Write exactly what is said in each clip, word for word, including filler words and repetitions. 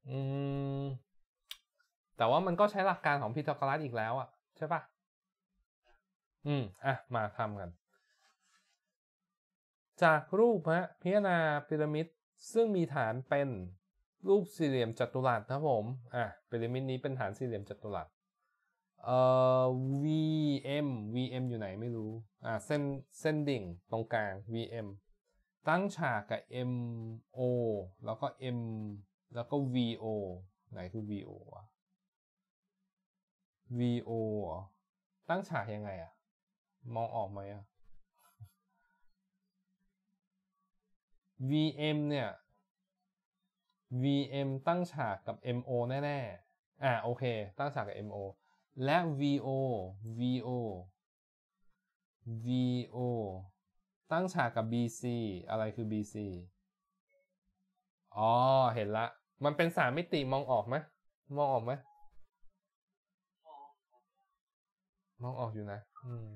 อืมแต่ว่ามันก็ใช้หลักการของพีทาโกรัสอีกแล้วอ่ะใช่ปะอืมอ่ะมาทำกันจากรูปฮะพิจารณาพีระมิดซึ่งมีฐานเป็นรูปสี่เหลี่ยมจัตุรัสครับผมอ่ะพีระมิดนี้เป็นฐานสี่เหลี่ยมจัตุรัสเอ่อ วี เอ็ม วี เอ็ม อยู่ไหนไม่รู้อ่ะเส้นเส้นดิ่งตรงกลาง วี เอ็ม ตั้งฉากกับ เอ็ม โอ แล้วก็ M แล้วก็ วี โอ ไหนคือ วี โอ วะ วี โอ เหรอตั้งฉากยังไงอะมองออกไหมอะ วี เอ็ม เนี่ย วี เอ็ม ตั้งฉากกับ เอ็ม โอ แน่ๆอ่ะโอเคตั้งฉากกับ เอ็ม โอ และ วี โอ วี โอ วี โอ ตั้งฉากกับ บี ซี อะไรคือ บี ซี อ๋อเห็นละมันเป็นสามมิติมองออกไหมมองออกไหมมองออกอยู่นะอืม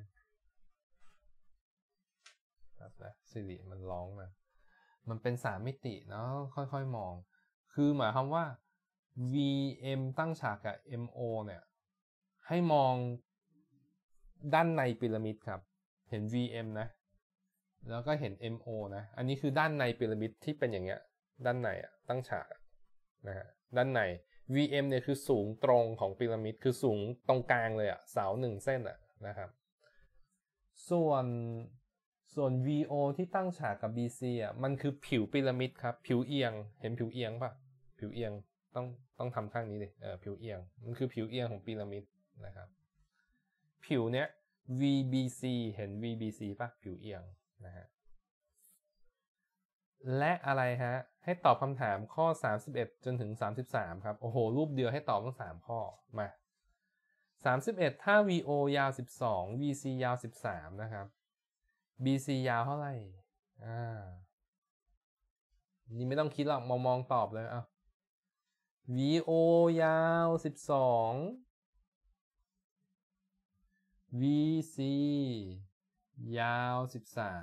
ครับนะสิริมันร้องนะมันเป็นสามมิติเนาะค่อยๆมองคือหมายความว่า วี เอ็ม ตั้งฉากกับ เอ็ม โอ เนี่ยให้มองด้านในพีระมิดครับเห็น วี เอ็ม นะแล้วก็เห็น เอ็ม โอ นะอันนี้คือด้านในพีระมิดที่เป็นอย่างเงี้ยด้านในอ่ะตั้งฉากนะฮะด้านใน วี เอ็ม เนี่ยคือสูงตรงของพีระมิดคือสูงตรงกลางเลยอ่ะเสาหนึ่งเส้นอ่ะนะครับส่วนส่วน วี โอ ที่ตั้งฉากกับ บี ซี อ่ะมันคือผิวพีระมิดครับผิวเอียงเห็นผิวเอียงป่ะผิวเอียงต้องต้องทำข้างนี้ดิเออผิวเอียงมันคือผิวเอียงของพีระมิดนะครับผิวเนี้ย วี บี ซี เห็น วี บี ซี ป่ะผิวเอียงนะฮะและอะไรฮะให้ตอบคำถามข้อสามสิบเอ็ดจนถึงสามสิบสามครับโอ้โหรูปเดียวให้ตอบทั้งสามข้อมาสามสิบเอ็ดถ้า วี โอ ยาวสิบสอง วี ซี ยาวสิบสามนะครับ บี ซี ยาวเท่าไหร่อ่านี่ไม่ต้องคิดหรอกมองมองตอบเลยอ่ะ วี โอ ยาวสิบสอง วี ซี ยาวสิบสาม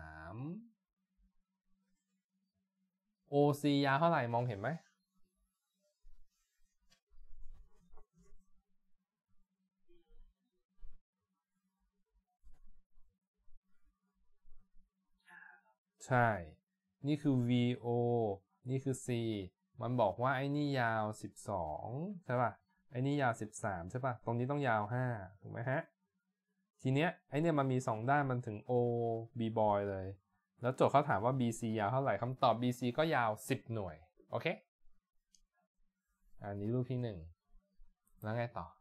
โอ ซี ยาวเท่าไหร่มองเห็นไหมใช่นี่คือ วี โอ นี่คือ C มันบอกว่าไอ้นี่ยาวสิบสองใช่ป่ะไอ้นี่ยาวสิบสามใช่ป่ะตรงนี้ต้องยาวห้าถูกไหมฮะทีเนี้ยไอ้เนี่ยมันมีสองด้านมันถึง O B boy เลยแล้วโจทย์เขาถามว่า บี ซี ยาวเท่าไหร่คำตอบ บี ซี ก็ยาวสิบหน่วยโอเคอันนี้รูปที่หนึ่งแล้วไงต่อ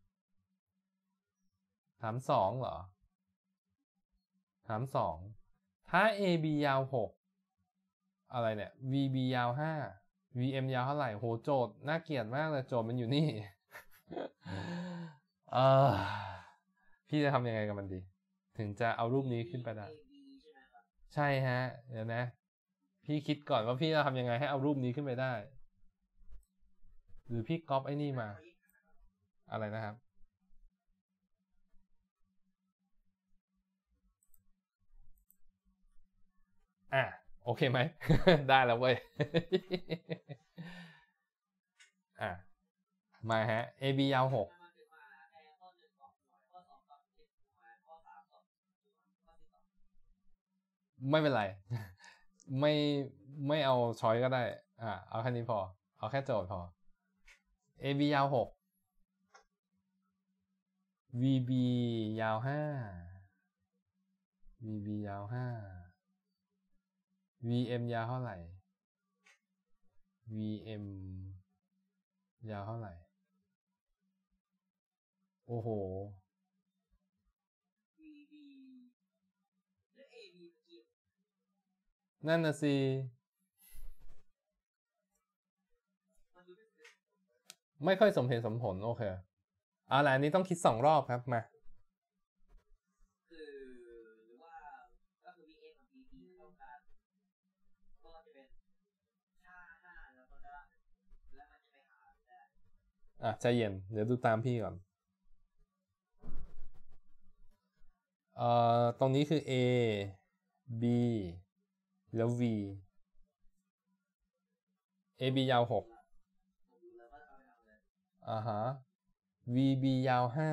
ถามสองเหรอถามสองถ้า เอ บี ยาวหกอะไรเนี่ย วี บี ยาวห้า วี เอ็ม ยาวเท่าไหร่โหโจทย์น่าเกลียดมากเลยโจทย์มันอยู่นี่เออพี่จะทำยังไงกับมันดีถึงจะเอารูปนี้ขึ้นไปได้ใช่ฮะเดี๋ยวนะพี่คิดก่อนว่าพี่จะทำยังไงให้เอารูปนี้ขึ้นไปได้หรือพี่ก๊อปไอ้นี่มาอะไรนะครับอ่ะโอเคไหม ได้แล้วเว้ย อ่ะมาฮะ เอ บี ยาวหกไม่เป็นไร ไม่ไม่เอาช้อยก็ได้อ่ะเอาแค่นี้พอเอาแค่โจทย์พอ เอ บี ยาวหก วี บี ยาวห้า วี บี ยาวห้า วี เอ็ม ยาวเท่าไหร่ วี เอ็ม ยาวเท่าไหร่โอ้โหนั่นน่ะสิไม่ค่อยสมเหตุสมผลโอเคเอาล่ะอันนี้ต้องคิดสองรอบครับมาอ่ะใจเย็นเดี๋ยวดูตามพี่ก่อนเอ่อตรงนี้คือ A B แล้ว V A B ยาวหกอ่าฮะ วี บี ยาวห้า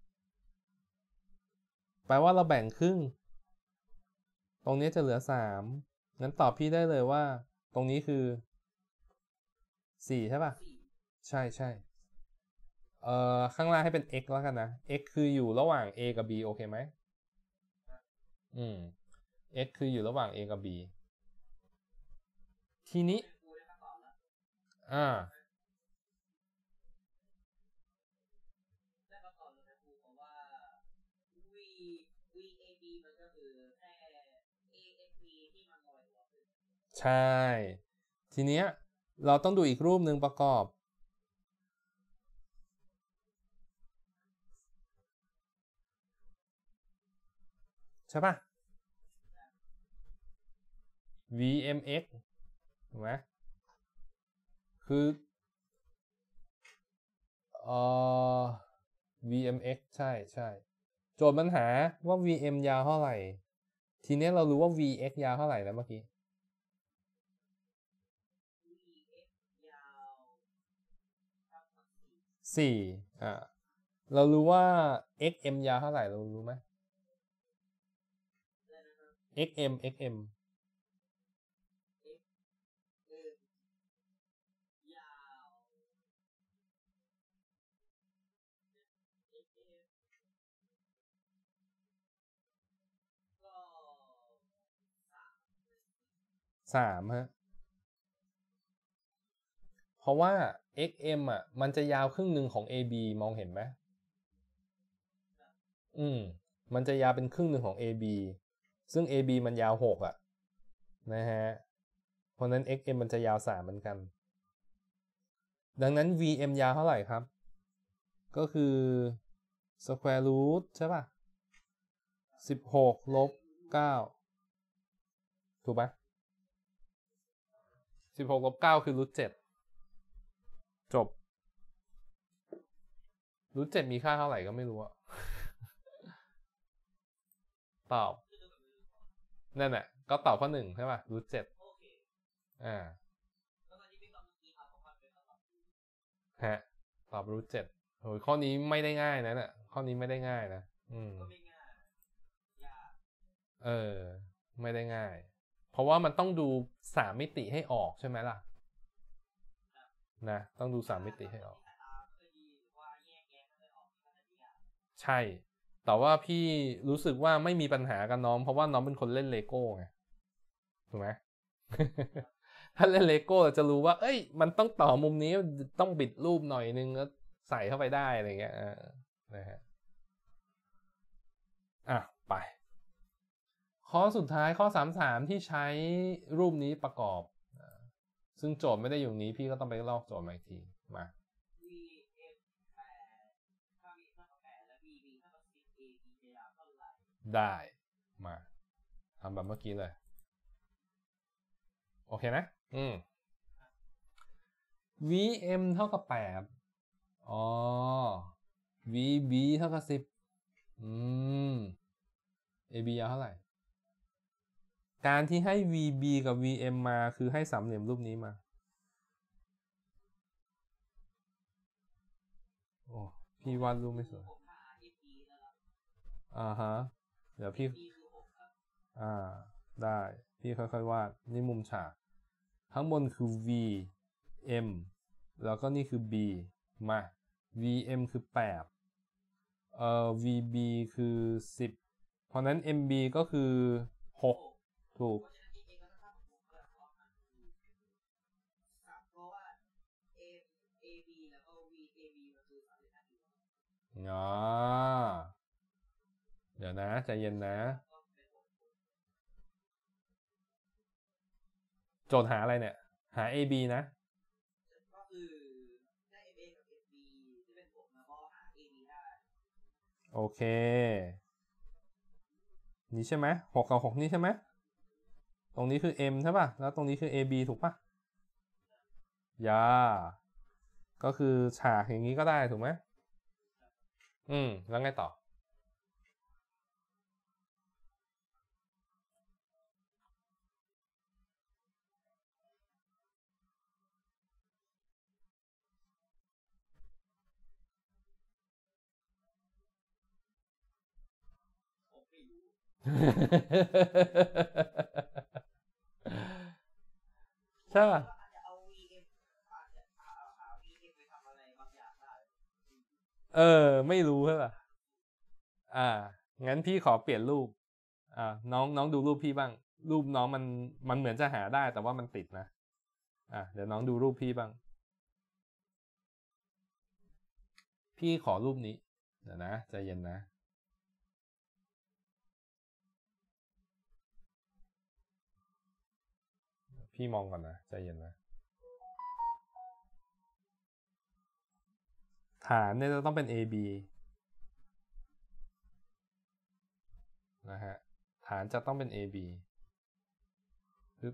แปลว่าเราแบ่งครึ่งตรงนี้จะเหลือสามงั้นตอบพี่ได้เลยว่าตรงนี้คือสี่ใช่ป่ะใช่ใช่เอ่อข้างล่างให้เป็น x แล้วกันนะ x คืออยู่ระหว่าง a กับ b โอเคไหมอืม x คืออยู่ระหว่าง a กับ b ทีนี้อ่าใช่ทีเนี้ยเราต้องดูอีกรูปหนึ่งประกอบใช่ป่ะ วี เอ็ม x ถูกไหมคือเอ่อ วี เอ็ม x ใช่ใช่โจทย์ปัญหาว่า วี เอ็ม ยาวเท่าไหร่ทีนี้เรารู้ว่า วี เอ็กซ์ ยาวเท่าไหร่แล้วเมื่อกี้สี่อ่าเรารู้ว่า เอ็กซ์ เอ็ม ยาวเท่าไหร่เรารู้ไหม เอ็กซ์ เอ็ม เอ็กซ์ เอ็ม สามฮะเพราะว่า เอ็กซ์ เอ็ม อ่ะมันจะยาวครึ่งหนึ่งของ เอ บี มองเห็นไหมอืมมันจะยาวเป็นครึ่งหนึ่งของ เอ บี ซึ่ง เอ บี มันยาวหกอ่ะนะฮะเพราะนั้น เอ็กซ์ เอ็ม มันจะยาวสามเหมือนกันดังนั้น วี เอ็ม ยาวเท่าไหร่ครับก็คือ square root ใช่ป่ะสิบหกลบเก้าถูกปะสิบหกลบเก้าคือรูทเจ็ดจบรูทเจ็ดมีค่าเท่าไหร่ก็ไม่รู้อะตอบนั่นแหละก็ตอบข้อหนึ่งใช่ป่ะรูทเจ็ดอ่าฮะตอบรูทเจ็ดโอ้ยข้อนี้ไม่ได้ง่ายนะเนี่ยข้อนี้ไม่ได้ง่ายนะอืมเออไม่ได้ง่ายเพราะว่ามันต้องดูสามมิติให้ออกใช่ไหมล่ะนะต้องดูสามมิติให้ออกใช่แต่ว่าพี่รู้สึกว่าไม่มีปัญหากับน้องเพราะว่าน้องเป็นคนเล่นเลโก้ไงถูกไหม ถ้าเล่นเลโก้จะรู้ว่าเอ้ยมันต้องต่อมุมนี้ต้องบิดรูปหน่อยนึงแล้วใส่เข้าไปได้อะไรเงี้ยนะฮะอ่ะไปข้อสุดท้ายข้อสามสามที่ใช้รูปนี้ประกอบซึ่งโจทย์ไม่ได้อยู่นี้พี่ก็ต้องไปลอกโจทย์มาอีกทีมาได้มาทำแบบเมื่อกี้เลยโอเคนะอืม วี เอ็ม เท่ากับแปดอ๋อ วี บี เท่ากับสิบอืม เอ บี ยาวเท่าไหร่การที่ให้ วี บี กับ วี เอ็ม มาคือให้สามเหลี่ยมรูปนี้มาโอ้พี่วาดรูปไม่สวยอ่าฮะเดี๋ยวพี่อ่าได้พี่ค่อยๆวาดนี่มุมฉากข้างบนคือ V M แล้วก็นี่คือ B มา V M คือแปดเอ่อ V B คือสิบเพราะนั้น M B ก็คือหกถูกอ๋อเดี๋ยวนะใจเย็นนะโจทย์หาอะไรเนี่ยหา A B นะโอเคนี่ใช่ไหมหกกับหกนี่ใช่ไหมตรงนี้คือ M ใช่ป่ะแล้วตรงนี้คือ A B ถูกป่ะยาก็คือฉากอย่างนี้ก็ได้ถูกไหมอืมแล้วไงต่อใช่ป่ะเออไม่รู้ใช่ป่ะอ่างั้นพี่ขอเปลี่ยนรูปอ่าน้องน้องดูรูปพี่บ้างรูปน้องมันมันเหมือนจะหาได้แต่ว่ามันติดนะอ่ะเดี๋ยวน้องดูรูปพี่บ้างพี่ขอรูปนี้เดี๋ยวนะใจเย็นนะพี่มองก่อนนะใจเย็นนะฐานเนี่ยจะต้องเป็น เอ บี นะฮะฐานจะต้องเป็น เอ บี ปึ๊บ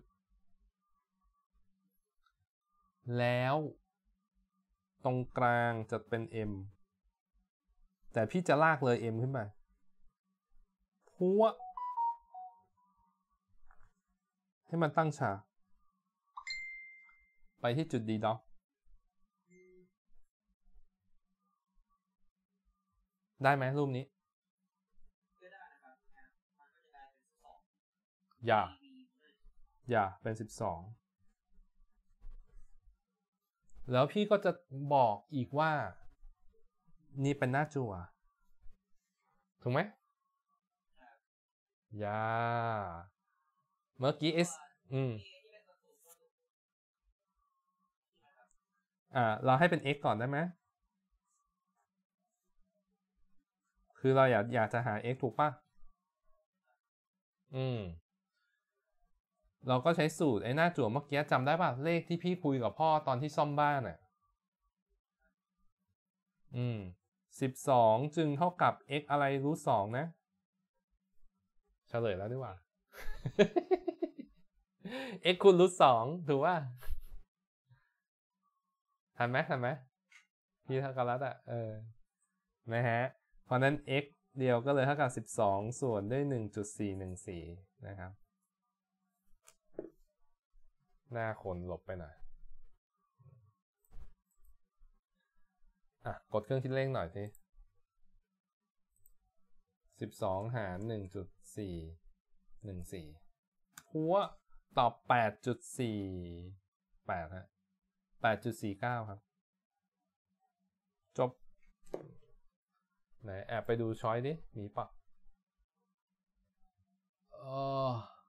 แล้วตรงกลางจะเป็น M แต่พี่จะลากเลย M ขึ้นมาพัวให้มันตั้งฉากไปที่จุด D doc ได้ไหมรูปนี้อย่าอย่าเป็นสิบสองแล้วพี่ก็จะบอกอีกว่านี่เป็นหน้าจั่วถูกไหมอย่าเมื่อกี้ S อืมอ่าเราให้เป็น x ก่อนได้ไหมคือเราอยากอยากจะหา x ถูกป่ะอืมเราก็ใช้สูตรไอ้หน้าจั่วเมื่อกี้จำได้ป่ะเลขที่พี่คุยกับพ่อตอนที่ซ่อมบ้านอ่ะอืมสิบสองจึงเท่ากับ x อะไรรูทสองนะเฉลยแล้วดีกว่า x คูณรูทสองถูกป่ะทันไหมทันไหมพี่เท่ากันแล้วอ่ะเออนะฮะเพราะนั้น x เดียวก็เลยเท่ากับสิบสองส่วนด้วย หนึ่งจุดสี่หนึ่งสี่ นะครับหน้าคนหลบไปหน่อยอ่ะกดเครื่องคิดเลขหน่อยสิสิบสองหาร หนึ่งจุดสี่หนึ่งสี่ หัวตอบ แปดจุดสี่แปด ฮะ แปดจุดสี่เก้า ครับจบไหนแอบไปดูช้อยดิ มีปะเออ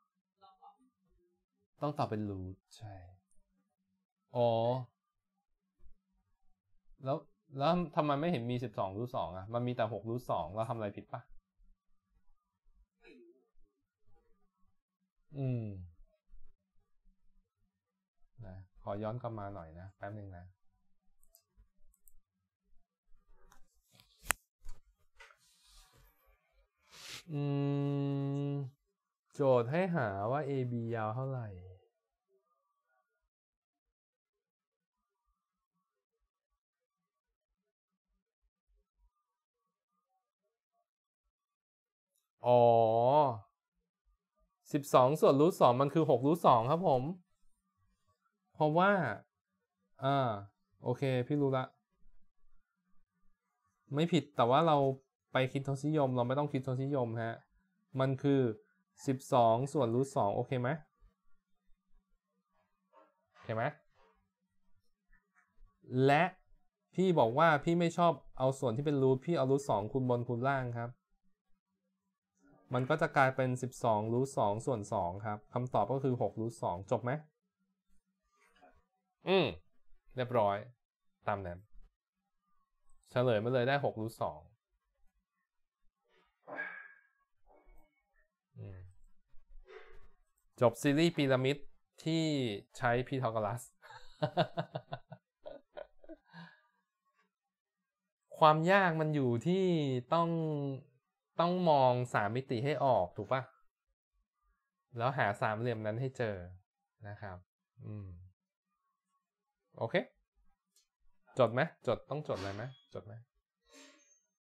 ต้องตอบเป็นรูทใช่ อ๋อ แล้วแล้วทำไมไม่เห็นมีสิบสองรูทสองอ่ะ มันมีแต่หกรูทสองเราทำอะไรผิดปะอืมนะขอย้อนกลับมาหน่อยนะ แป๊บนึงนะ อืม โจทย์ให้หาว่า เอ บี ยาวเท่าไหร่ อ๋อ สิบสองส่วนรูทสองมันคือหกรูทสองครับผม เพราะว่า อ่า โอเค พี่รู้ละ ไม่ผิด แต่ว่าเราไปคิดทศนิยม เราไม่ต้องคิดทศนิยมฮะ มันคือสิบสองส่วนรูทสองโอเคไหมโอเคไหม และพี่บอกว่าพี่ไม่ชอบเอาส่วนที่เป็นรูท พี่เอารูทสองคูณบนคูณล่างครับ มันก็จะกลายเป็นสิบสองรูทสองส่วนสองครับคำตอบก็คือหกรูทสองจบไหมอืมเรียบร้อยตามนั้นเฉลยมาเลยได้หกรูทสองจบซีรีส์พีระมิดที่ใช้พีทาโกรัส ความยากมันอยู่ที่ต้องต้องมองสามมิติให้ออกถูกปะแล้วหาสามเหลี่ยมนั้นให้เจอนะครับอืมโอเคจดไหมจดต้องจดอะไรไหมจดไหม